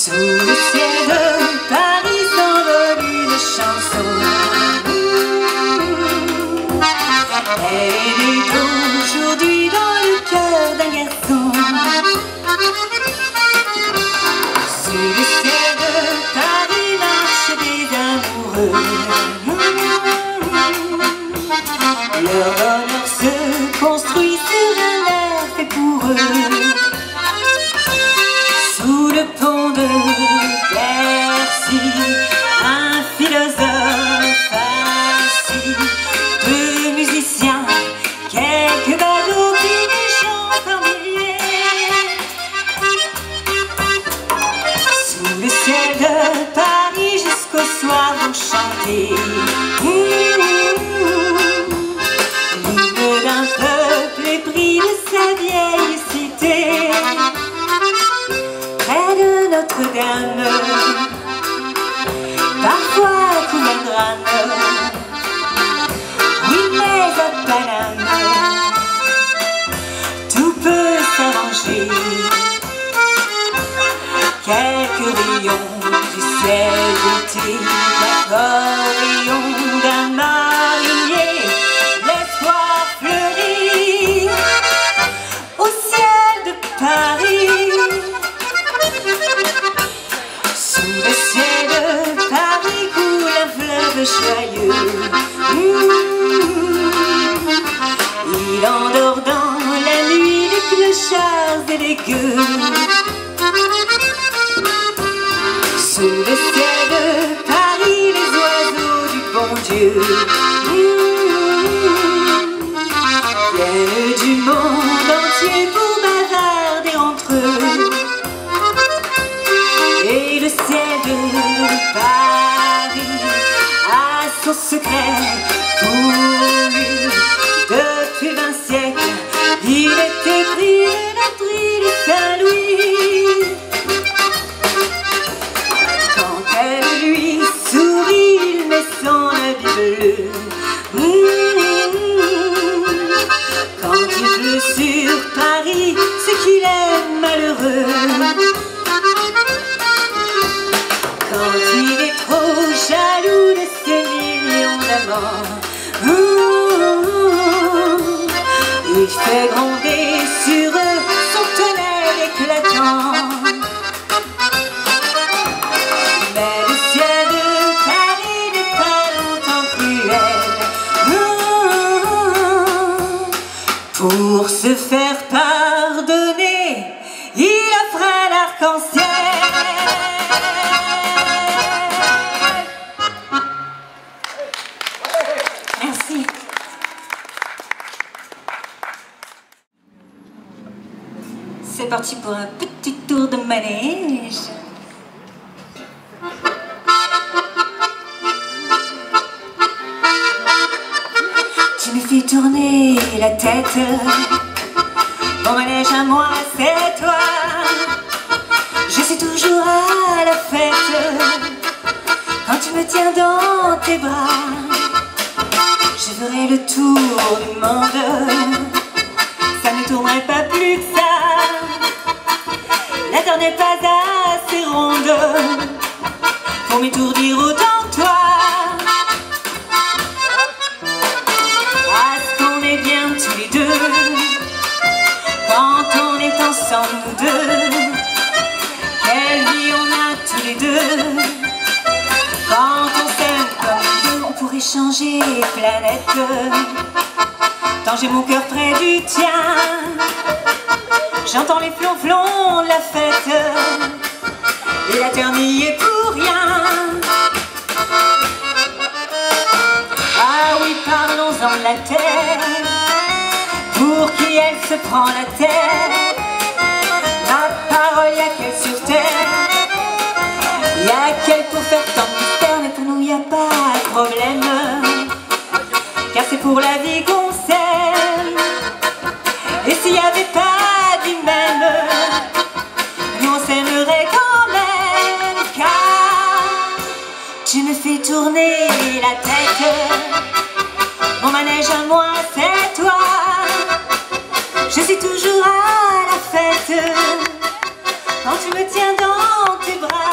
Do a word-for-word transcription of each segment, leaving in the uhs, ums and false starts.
Sous le ciel de Paris s'envole une chanson. Elle est aujourd'hui dans le cœur d'un garçon. Sous le ciel de Paris marchent des amoureux. Leur bonheur se construit sur un air fait pour eux. Sous le pont de Bercy, un philosophe assis, deux musiciens, quelques badauds qui les chantent en milliers. Sous le ciel de Paris jusqu'au soir vont chanter l'hymne d'un peuple épris de sa vieille cité. Près de Notre-Dame, parfois coule un drame. Oui, mais à Paname, tout peut s'arranger. Quelques rayons du ciel d'été, l'accordéon d'un marinier, l'espoir fleurit au ciel de Paris. Sous le ciel de Paris coule un fleuve joyeux. Mmh. Il endort dans la nuit les clochards et les gueux. Sous le ciel de Paris les oiseaux du bon Dieu mmh. viennent du monde entier pour bavarder entre eux. Et le ciel de Paris a son secret pour lui. Depuis vingt siècles, il est épris de notre île Saint-Louis. Quand elle lui sourit, il met son habit bleu. Mmh. Quand il pleut sur Paris, c'est qu'il est malheureux. Quand il est trop jaloux de ses millions d'amants, mmh, il fait gronder sur eux son tonnerre éclatant. Mais le ciel de Paris n'est pas longtemps cruel. Mmh, pour se faire pardonner, il offre un arc-en-ciel. Merci. C'est parti pour un petit tour de manège. Tu me fais tourner la tête. Mon manège à moi, c'est toi. Je suis toujours à la fête quand tu me tiens dans tes bras. Je ferai le tour du monde, ça ne tournerait pas plus que ça. La terre n'est pas assez ronde pour m'étourdir autant que toi. Parce qu'on est bien tous les deux, quand on est ensemble nous deux. Quelle vie on a tous les deux, quand on s'aime comme nous deux. On pourrait changer les planètes, tant j'ai mon cœur près du tien. J'entends les flonflons de la fête, et la terre n'y est pour rien. Ah oui, parlons-en de la terre, pour qui elle se prend la terre. Ma parole, y'a qu'elle sur terre, y'a qu'elle pour faire tant de mystère. Mais pour nous y'a pas de problème, car c'est pour la vie qu'on s'aime. Et s'il y avait pas d'humaine, nous on s'aimerait quand même. Car tu me fais tourner la tête, mon manège à moi c'est toi. Je suis toujours à la fête quand tu me tiens dans tes bras.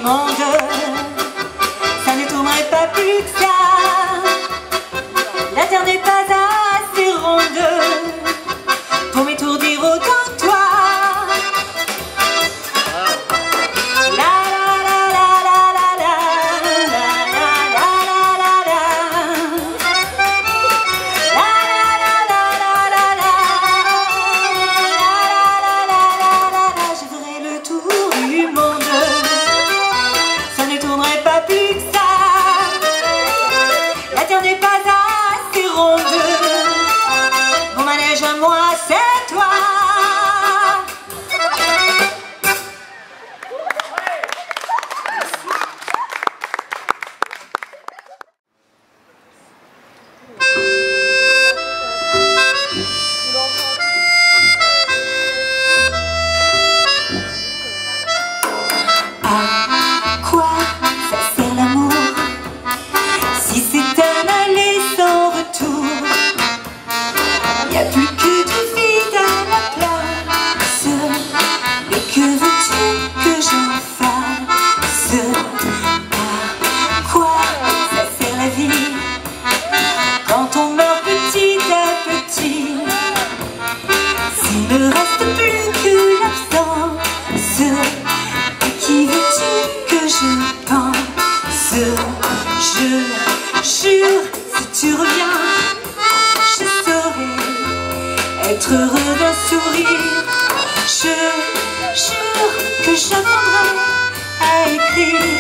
monde, ça ne tournerait pas plus que ça. La terre n'est pas assez ronde pour m'étourdir autant que toi. La la la la la la la la la la la la. La la la la la la la. La la la la la. Je ferai le tour du monde, ça ne tournerait pas plus que ça. La terre n'est pas assez ronde, mon manège à moi c'est toi. À quoi ça sert l'amour si c'est un aller sans retour? Y a plus que du vide à la place. Mais que veux-tu que j'en fasse? À quoi ça sert la vie quand on meurt petit à petit? S'il ne reste plus que l'absence, à qui veux-tu que je pense? Je jure, si tu reviens, je saurai être heureux d'un sourire. Je jure que j'apprendrai à écrire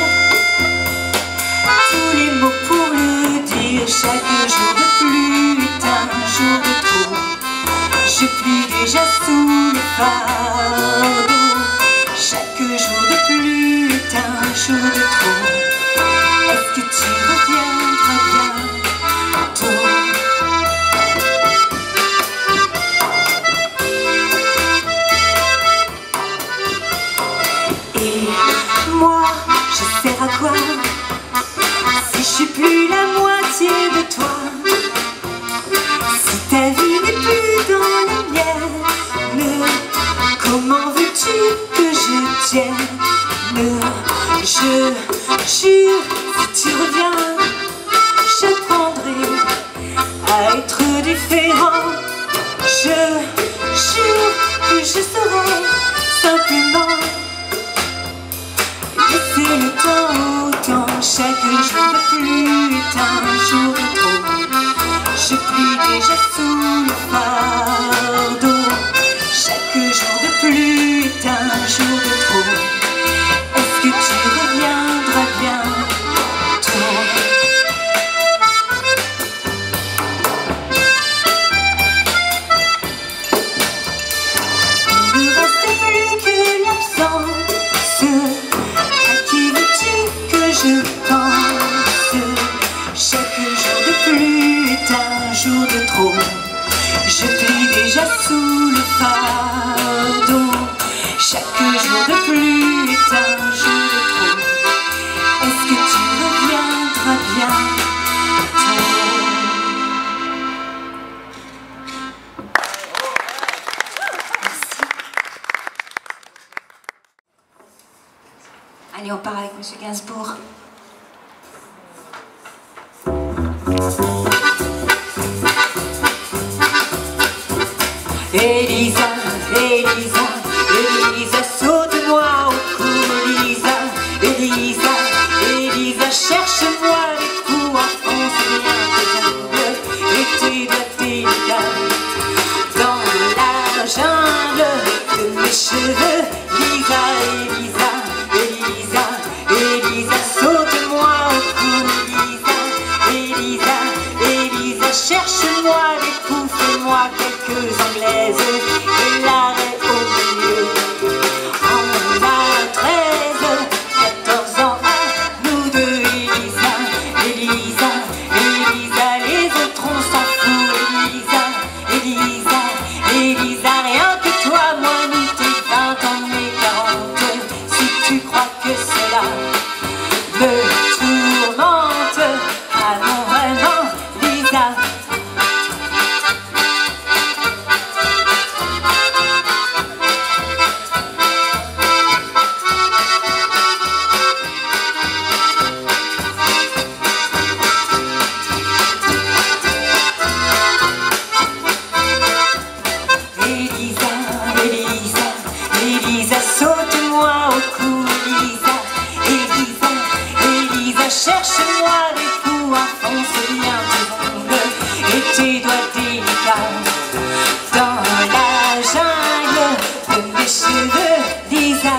tous les mots pour le dire. Chaque jour de plus est un jour de trop. Je plie déjà sous le fardeau. Chaque jour de plus est un jour de trop. Est-ce que tu reviendras bientôt? Et moi, je sers à quoi si je suis plus la moitié de toi? Si ta vie n'est plus dans la mienne, comment veux-tu que je tienne? Je jure, si tu reviens, j'apprendrai à être différent. Je jure que je saurai simplement laisser le temps au temps. Chaque jour de plus est un jour de trop. Je plie déjà sous le fardeau. Chaque jour de plus est un jour de trop. Est-ce que tu reviendras bientôt? Il ne reste plus que l'absence. À qui veux-tu que je pense? Chaque jour de plus est un jour de trop. Je plie déjà sous le fardeau. Chaque jour de plus est un jour de trop. Est-ce que tu reviendras bientôt? Allez, on part avec Monsieur Gainsbourg. Elisa, Elisa, Elisa, saute-moi au cou. Elisa, Elisa, Elisa, cherche-moi les coups. Enfonce bien tes ongles et tes doigts délicats dans la jungle de mes cheveux. Elisa, Elisa, Elisa, Elisa, saute-moi au cou. Elisa, Elisa, Elisa, cherche-moi les coups. Fais-moi quelques anglaises et l'arrêt au milieu. On a treize, quatorze ans à nous deux. Elisa, Elisa, Elisa, les autres on s'en fout. Elisa, Elisa, Elisa, rien que toi, moi nous t'es vingt ans et quarante. Si tu crois que cela me tourmente, ah non vraiment, Lisa. tes doigts délicats dans la jungle de mes cheveux lisables.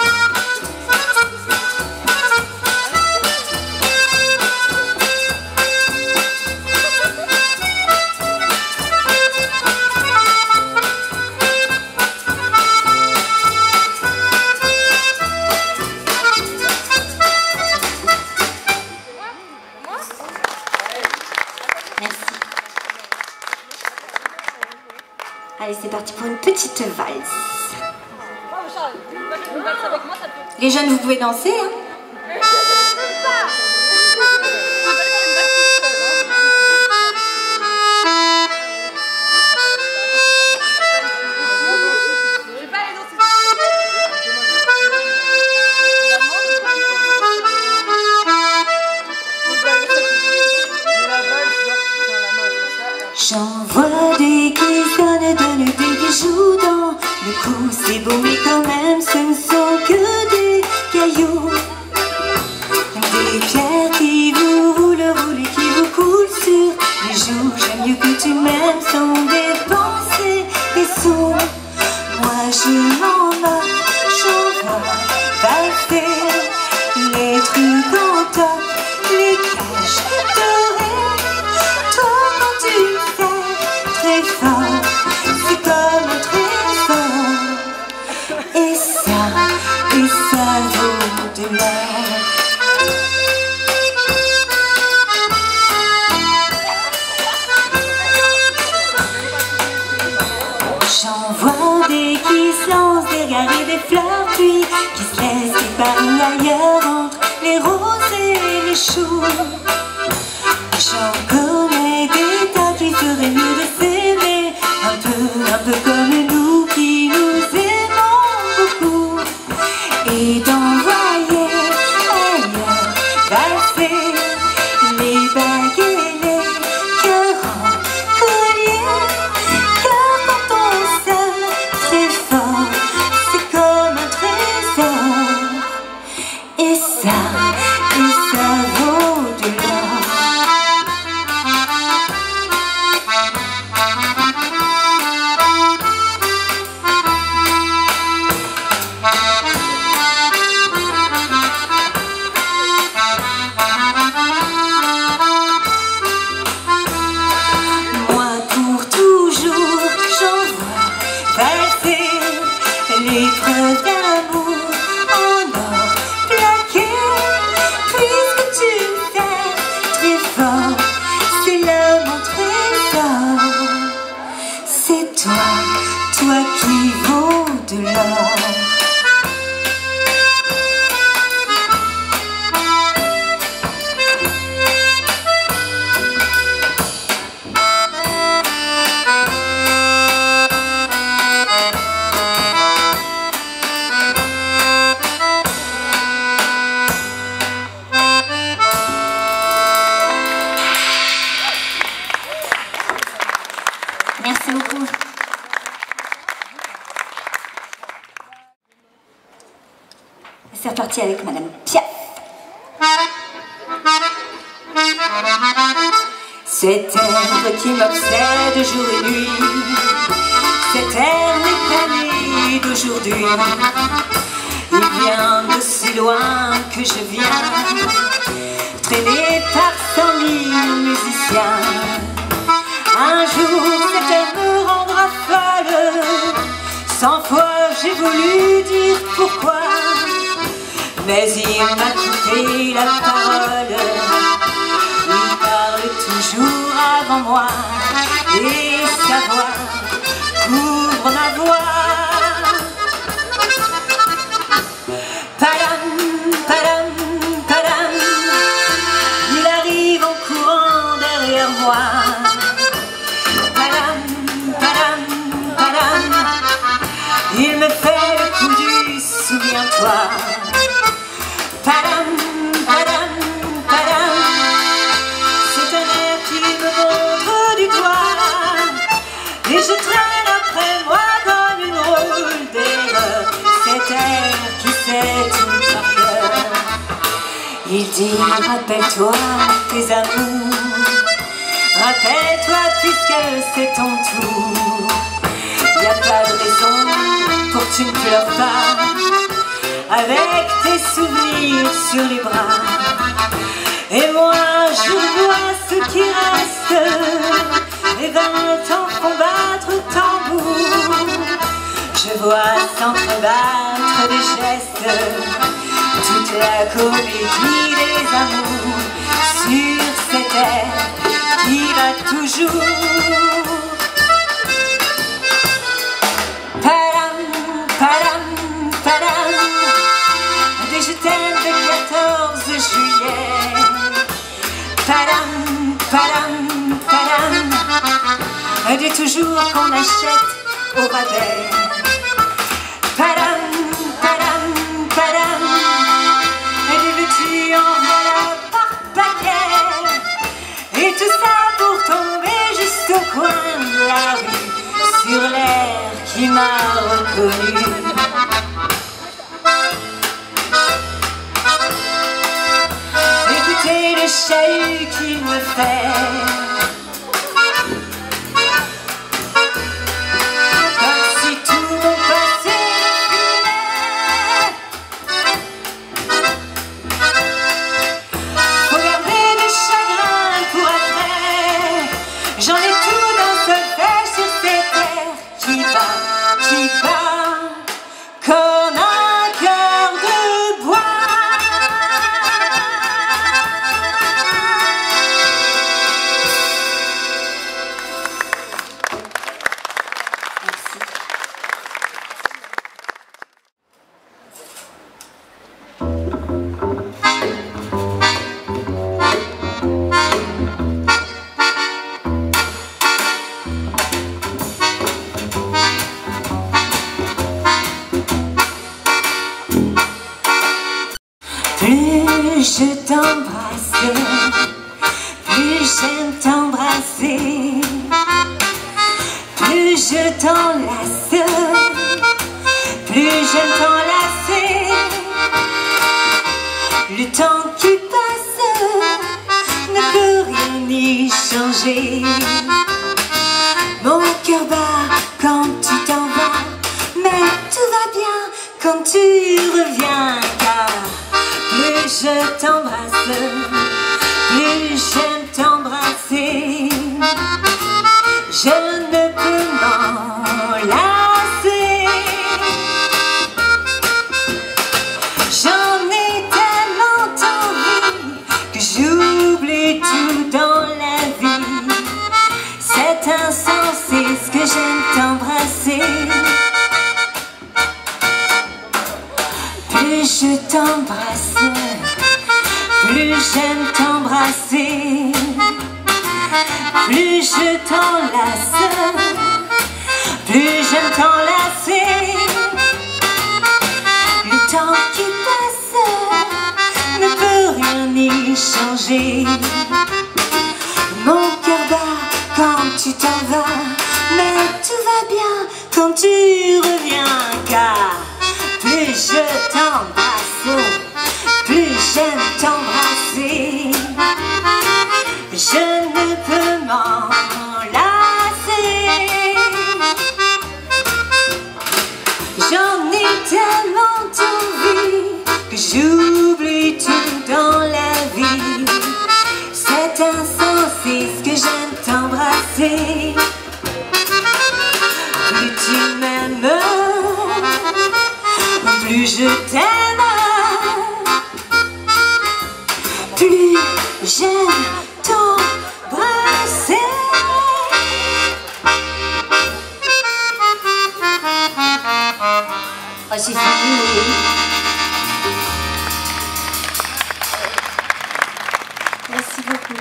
Allez, c'est parti pour une petite valse. Les jeunes, vous pouvez danser, hein? J'en vois des qui donnent, donnent des bijoux dans le cou. C'est beau mais quand même ce ne sont que des cailloux. Des pierres qui vous roulent, roulent et qui vous coulent sur les joues. J'aime mieux que tu m'aimes sans dépenser des sous. Moi je m'en moque, j'en vois valser les trucs en top, les caches dorées. Toi quand tu très fort, c'est comme un trésor. Et ça, et ça vaut de l'or. J'en vois des qui se lancent des regards et des fleurs, puis qui se laissent épargner ailleurs entre les roses et les choux. J'en connais des tas qui feraient mieux de s'aimer un peu, un peu comme nous qui nous aimons beaucoup, et d'envoyer ailleurs valser les bagues et les cœurs en collier. Car quand on s'aime très fort, c'est comme un trésor. Et ça, et ça vaut de l'or. L'épreuve d'amour en or plaqué, puisque tu fais très fort, c'est là mon trésor. C'est toi, toi qui vaut de l'or. Merci beaucoup. C'est reparti avec Madame Piaf. Cet air qui m'obsède jour et nuit, cet air mécanique d'aujourd'hui, il vient de si loin que je viens, traîné par cent mille musiciens. Un jour cet air me rendra folle, cent fois j'ai voulu dire pourquoi, mais il m'a coupé la parole. Il parle toujours avant moi, et sa voix couvre ma voix. Padam, padam, padam, il arrive en courant derrière moi. Padam, padam, padam, il me fait le coup du souviens-toi. Padam, padam, padam, c'est un air qui me montre du doigt, et je traîne après moi comme une drôle d'erreur cet air qui sait tout par cœur. Il dit rappelle-toi tes amours, rappelle-toi tes pleures pas, avec tes souvenirs sur les bras. Et moi je vois ce qui reste, et vingt ans font battre le tambour. Je vois s'entrebattre des gestes, toute la comédie des amours, sur cette terre qui va toujours. Padam, padam, padam, des je t'aime de quatorze juillet. Padam, padam, padam, des toujours qu'on achète au rabais. Padam, padam, padam, des vêtus en voilà par paquet. Et tout ça pour tomber juste au coin de la rue, sur l'air qui m'a reconnu. Écoutez le chahut qu'il me fait, comme si tout mon passé faut garder le chagrin pour après. J'en ai tout d'un seul fait sur cette terre qui bat, qui bat comme un cœur de bois. Plus je t'embrasse, plus j'aime t'embrasser, plus je t'enlace, plus j'aime t'enlacer. Le temps qui passe ne peut rien y changer. Mon cœur bat quand tu t'en vas, mais tout va bien quand tu reviens, car plus je t'embrasse, plus j'aime t'embrasser. Je ne peux m'en lasser. J'en ai tellement envie que j'oublie tout dans la vie. C'est insensé ce que j'aime t'embrasser. Plus je t'embrasse, plus j'aime t'embrasser, plus je t'enlace, plus j'aime t'enlacer. Le temps qui passe ne peut rien y changer. Mon cœur bat quand tu t'en vas, mais tout va bien quand tu reviens, car plus je t'embrasse, plus j'aime t'embrasser. Je ne peux m'en lasser. J'en ai tellement envie que j'oublie tout dans la vie. C'est insensé ce que j'aime t'embrasser. Plus tu m'aimes, plus je t'aime, plus j'aime t'embrasser. Oh, c'est fini. Merci beaucoup.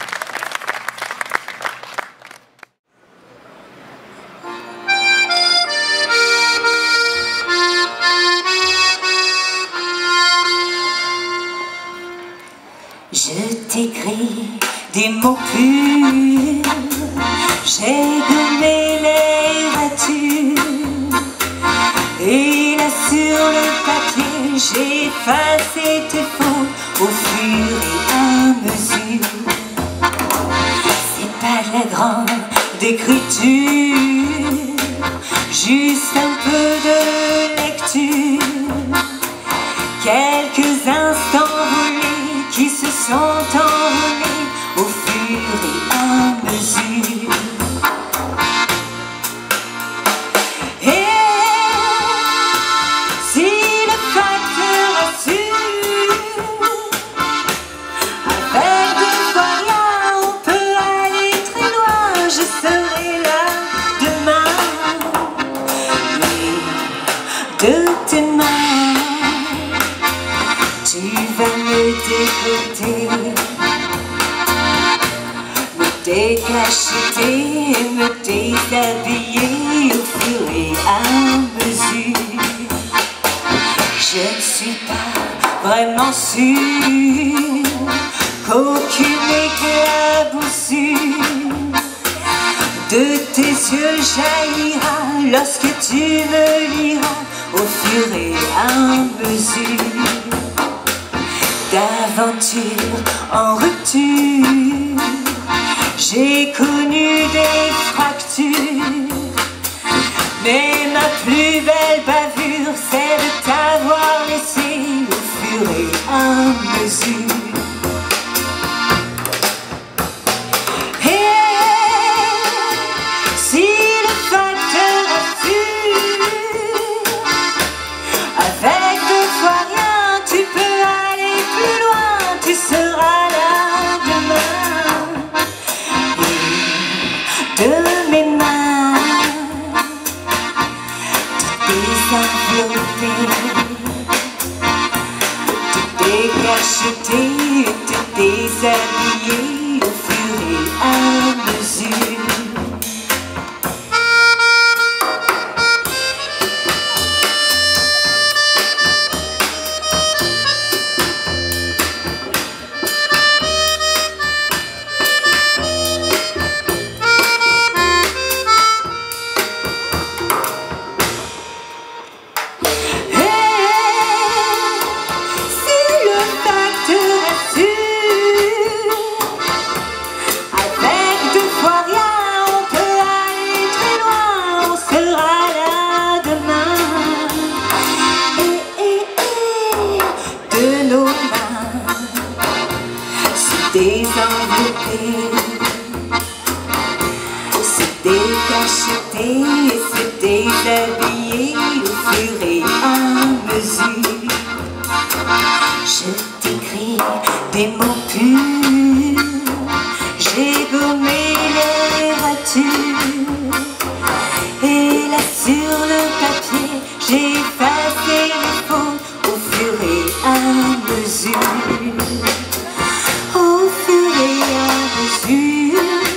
Je t'écris des mots purs, j'ai gommé les ratures, et là sur le papier j'ai effacé tes fautes au fur et à mesure. C'est pas de la grande écriture, juste un peu de lecture. voiture. Quelques instants volés qui se sont envolés au fur et à mesure. Et si le facteur assure, avec de fois rien, on peut aller très loin. Je serai là demain, et de tes mains tu vas me dégoûter, me décacheter, me déshabiller au fur et à mesure. Je ne suis pas vraiment sûre qu'aucune éclaboussure de tes yeux jaillira lorsque tu me liras au fur et à mesure. D'aventure en rupture, j'ai connu des fractures, mais ma plus belle bavure, c'est de t'avoir laissé au fur et à mesure. De mes mains, tout désenveloppé, tout décacheté, tout déshabillé au fur et à mesure. Désenveloppé, se décacheter et se déshabiller au fur et à mesure. Je t'écris des mots purs, j'ai gommé les ratures, et là sur le papier j'ai effacé les fautes au fur et à mesure. Au fur et à mesure,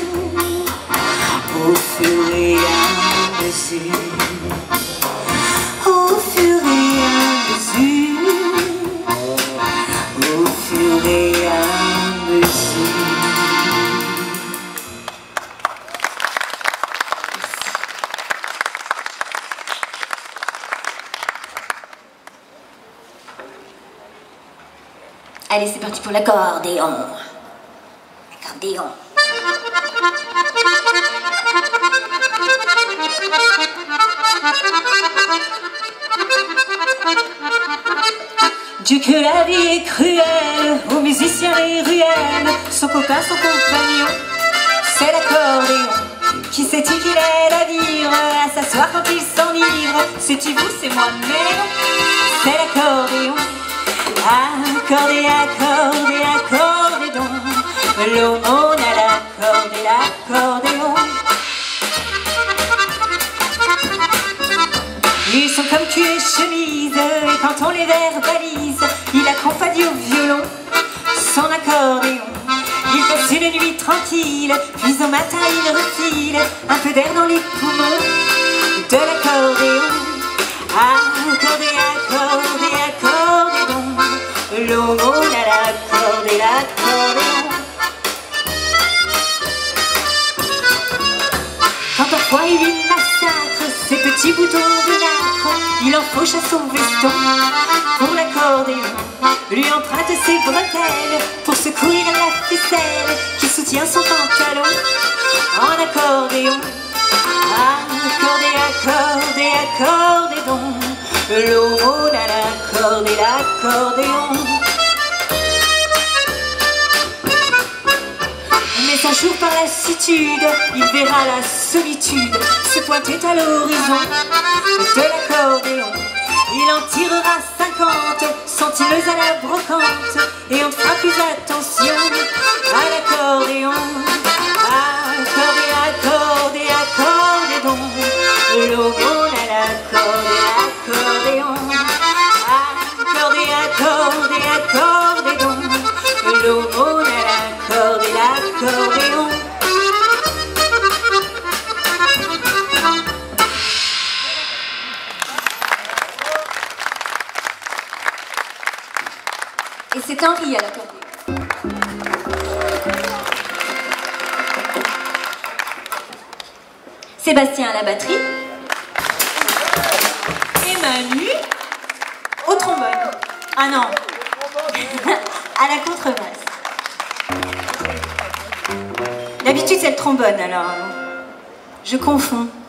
au fur et à mesure, au fur et à mesure, au fur et à mesure. Allez, c'est parti pour l'accordéon. Accordéon. Dieu que la vie est cruelle, aux musiciens les ruelles, son copain, son compagnon, c'est l'accordéon qui sait qu'il aide à vivre, à s'asseoir quand il s'enivre. C'est-tu vous, c'est moi, mais non, c'est l'accordéon. Accordé, accordé, accordé donc, l'aumône à l'accordé, l'accordéon. Ils sont comme cul et chemise, et quand on les verbalise, il accompagne au violon son accordéon. Il passe une nuit tranquille, puis au matin il refile un peu d'air dans les poumons de l'accordéon. Accordé, accordé, accordé donc, l'aumône à l'accordé, l'accordéon. Quand parfois il lui massacre ses petits boutons de nacre, il enfauche à son veston pour l'accordéon, lui emprunte ses bretelles pour secourir la ficelle qui soutient son pantalon en accordéon. Accordé, accordé, accordé donc, l'aumône à la corde et l'accordéon. Mais un jour par lassitude, il verra la solitude se pointer à l'horizon de l'accordéon. Il en tirera cinquante centimes à la brocante et on ne fera plus attention à l'accordéon. Accordé, accordé, accordé donc, l'aumône à la corde et l'accordéon. Accordé, accordé, accordé donc, l'aumône à la corde et l'accordéon. Et c'est Henri à l'accordéon. Sébastien à la batterie. Et Manu au trombone. Ah non, à la contrebasse. D'habitude c'est le trombone alors. Je confonds.